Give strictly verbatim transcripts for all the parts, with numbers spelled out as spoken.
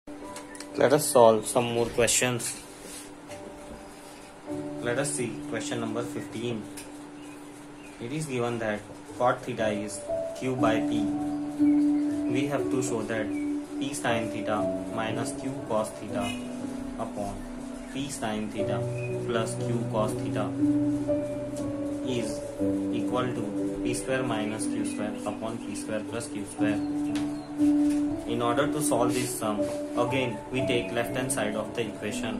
Let us solve some more questions. Let us see question number fifteen. It is given that cot theta is q by p. We have to show that p sin theta minus q cos theta upon p sin theta plus q cos theta is equal to p square minus q square upon p square plus q square. In order to solve this sum, again we take left hand side of the equation.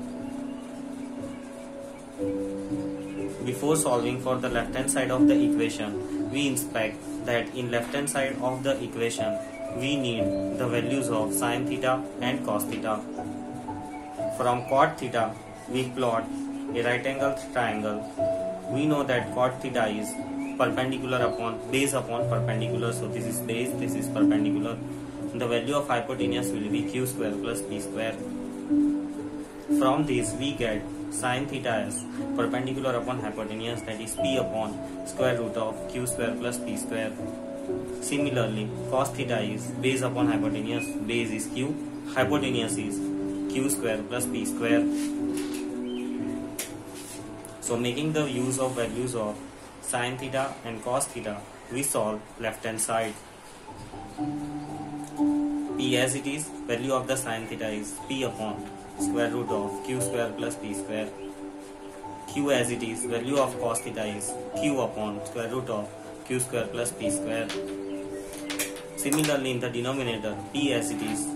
Before solving for the left hand side of the equation, we inspect that in left hand side of the equation we need the values of sin theta and cos theta. From cot theta we plot a right angle triangle. We know that cot theta is perpendicular upon base upon perpendicular, so this is base, this is perpendicular. The value of hypotenuse will be q square plus p square. From this we get sin theta as perpendicular upon hypotenuse, that is p upon square root of q square plus p square. Similarly, cos theta is base upon hypotenuse, base is q, hypotenuse is q square plus p square. So making the use of values of sin theta and cos theta, we solve left hand side. P as it is, value of the sin theta is p upon square root of q square plus p square. Q as it is, value of cos theta is q upon square root of q square plus p square. Similarly, in the denominator, p as it is,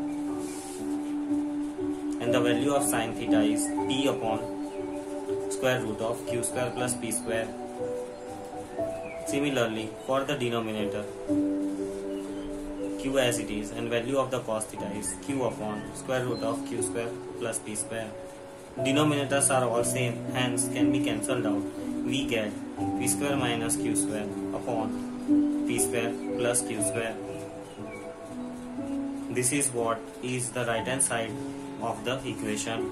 and the value of sin theta is p upon square root of q square plus p square. Similarly, for the denominator, q as it is, and value of the cos theta is q upon square root of q square plus p square. Denominators are all same, hence can be cancelled out. We get p square minus q square upon p square plus q square. This is what is the right hand side of the equation.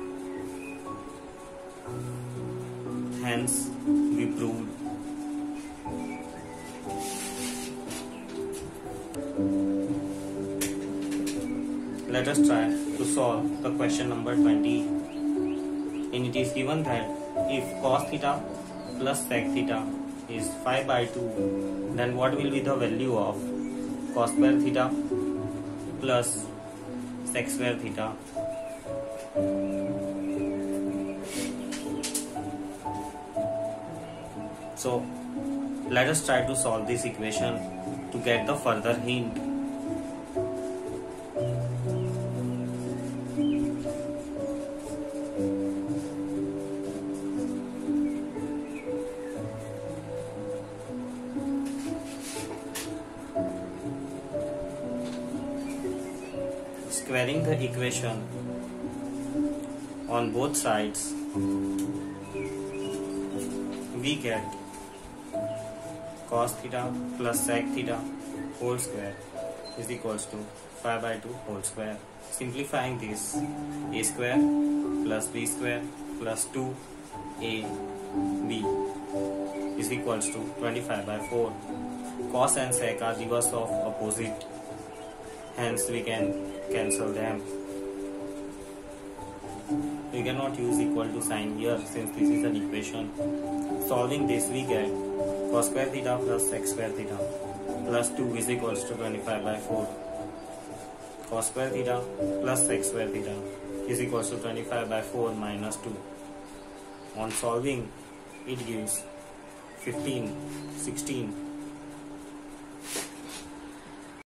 Hence we proved. Let us try to solve the question number twenty. And it is given that if cos theta plus sec theta is five by two, then what will be the value of cos square theta plus sec square theta? So let us try to solve this equation to get the further hint. Squaring the equation on both sides, we get cos theta plus sec theta whole square is equals to five by two whole square. Simplifying this, a square plus b square plus two a b is equals to twenty-five by four. Cos and sec are reverse of opposite, hence we can cancel them. We cannot use equal to sign here since this is an equation. Solving this, we get cos square theta plus sec square theta plus two is equals to twenty-five by four. Cos square theta plus sec square theta is equals to twenty-five by four minus two. On solving, it gives fifteen, sixteen,